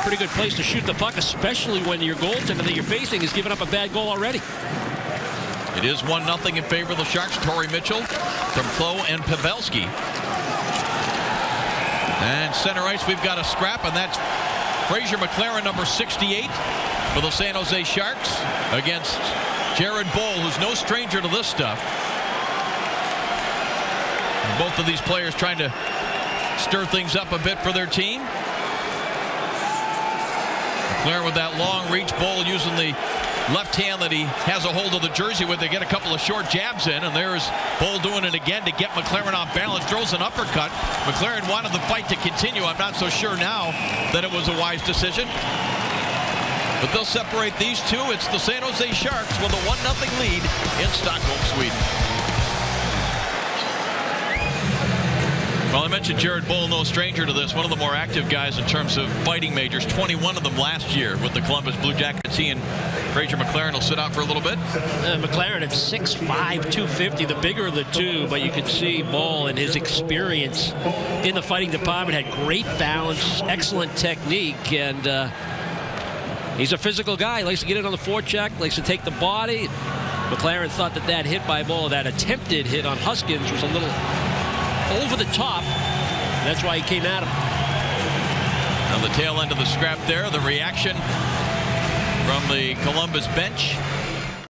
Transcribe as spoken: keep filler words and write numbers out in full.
pretty good place to shoot the puck, especially when your goaltender that you're facing is giving up a bad goal already. It is one nothing in favor of the Sharks. Torrey Mitchell from Cloh and Pavelski. And center ice, we've got a scrap, and that's Fraser McLaren, number sixty-eight, for the San Jose Sharks against Jared Boll, who's no stranger to this stuff. And both of these players trying to stir things up a bit for their team. McLaren with that long reach, Boll using the left hand that he has a hold of the jersey with. They get a couple of short jabs in, and there's Boll doing it again to get McLaren off balance. Throws an uppercut. McLaren wanted the fight to continue. I'm not so sure now that it was a wise decision. But they'll separate these two. It's the San Jose Sharks with a one nothing lead in Stockholm, Sweden. Well, I mentioned Jared Boll, no stranger to this. One of the more active guys in terms of fighting majors. twenty-one of them last year with the Columbus Blue Jackets. He and Fraser McLaren will sit out for a little bit. Uh, McLaren at six five, two fifty, the bigger of the two, but you can see Boll and his experience in the fighting department had great balance, excellent technique, and uh, he's a physical guy. He likes to get in on the forecheck, likes to take the body. McLaren thought that that hit by Boll, that attempted hit on Huskins, was a little over the top. That's why he came at him. On the tail end of the scrap there, the reaction from the Columbus bench.